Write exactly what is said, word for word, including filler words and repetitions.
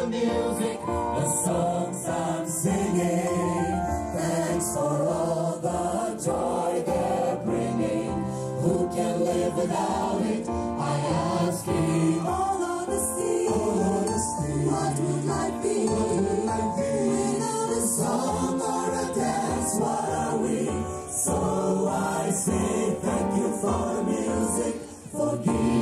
the music, the songs I'm singing. Thanks for all the joy they're bringing. Who can live without it? I ask you. All honesty, all honesty. What would life be? What would life be? Without a song or a dance, what are we? So I say thank you for the music. Forgive